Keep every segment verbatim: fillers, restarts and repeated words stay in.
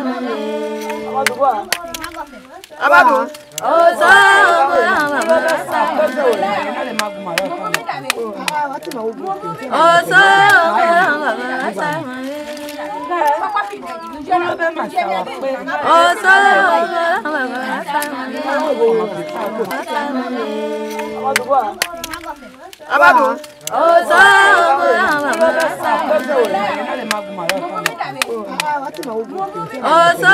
Abadu. Oh, so. Oh, so. Abadu. Oh, so. Oh, so.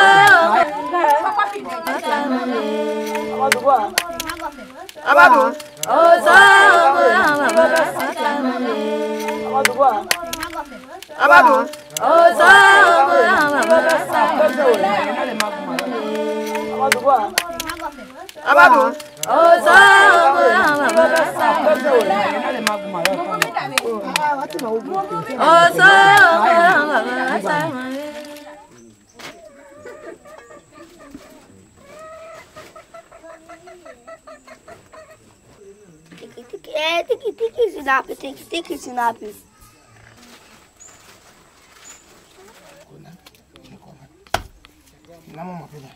Abadu. Oh, so. Abadu. Oh, so. Abadu. Oh, so. Oh, so. É, tiki tiki sinap, tiki tiki sinap. Nama mau pilih.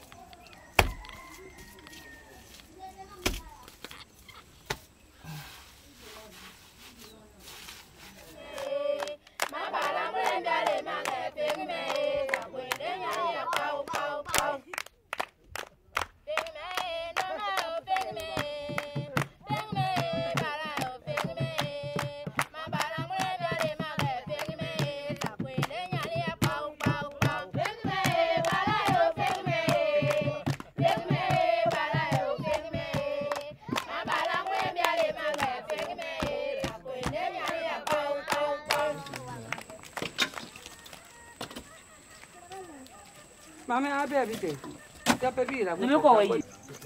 Mama, abe abite. Ya pebi la. Nime ko wayi.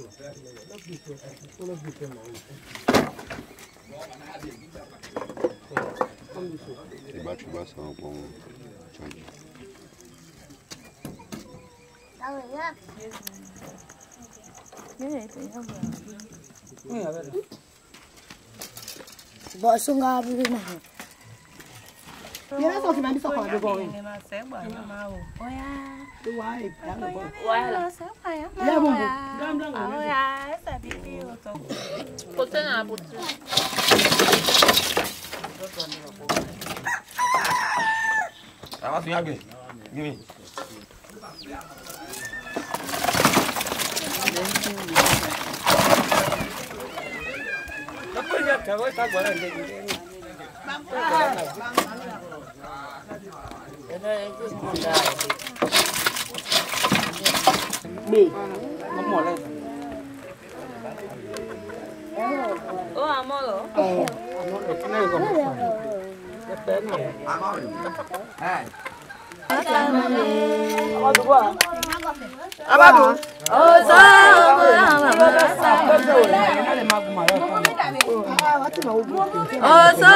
Tiba tiba sama pong caji. Tahu ya? Ini itu ya. Ini apa? Bos enggak begini. Ya so kina bisa kau dego. Ni ma se gba ni ma o. Oya. Why? Wala se pa ya. Ya bumbu. Oya, esa bibi o to. Pote na pote. Apa sih lagi? Gini. Apa ya kau tak boleh lagi. Mi, kamu boleh. Oh, amolo. Oh, amolo. Sini kamu. Cepat ni. Hai. Abadu gua. Abadu. Oh, so. Oh, so.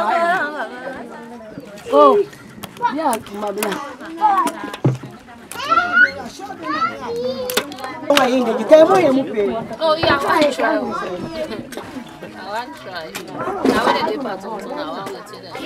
Oh, ya, mabila. Oh, ainda de tempo é muito bem. Oh, yeah, I want to try. I want to try. I want to do part of it. I want to do that.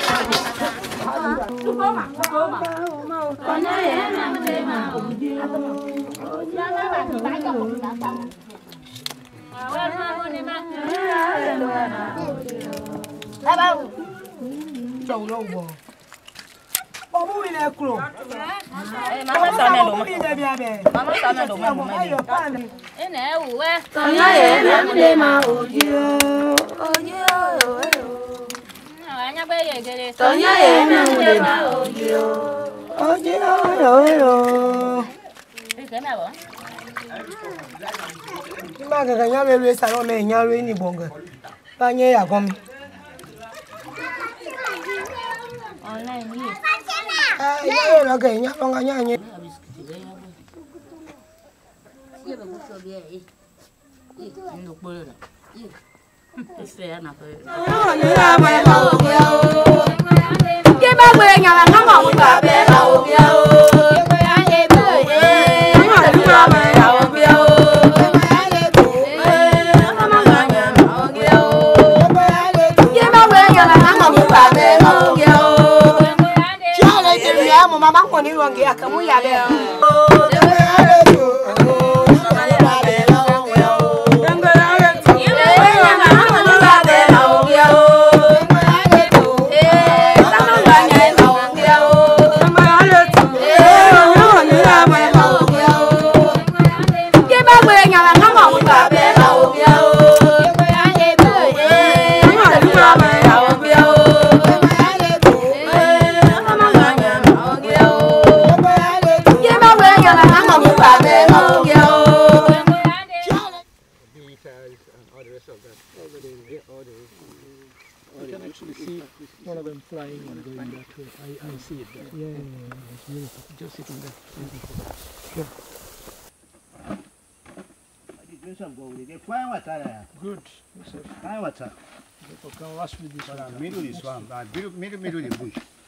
Chau lâu bò. Bò mu ile kuro. Eh, mama sa me lo mo. Mama sa me lo mo mo me. Eh, na uwe. Tonya ye na mde ma oji o. Oji o. Anya gbe ye gele. Tonya ye na mde ma oji o. Oji o yo yo. Eh, ke na bo. Ma ga ga nya le sa lo me nya re ni bonga. Ba nye ya kom. Online ni. Ah, ya lo ga nya lo ga nya nya. Ke ba gbe nya la ngamo mu ba be ma o bia o. Mama ko ni wangi akamu ya be. see it there. Yeah, yeah, yeah. It's beautiful. Just sitting there. Sure. Good. Fine water. Can wash with this one. Middle is one, middle, middle, middle is bush.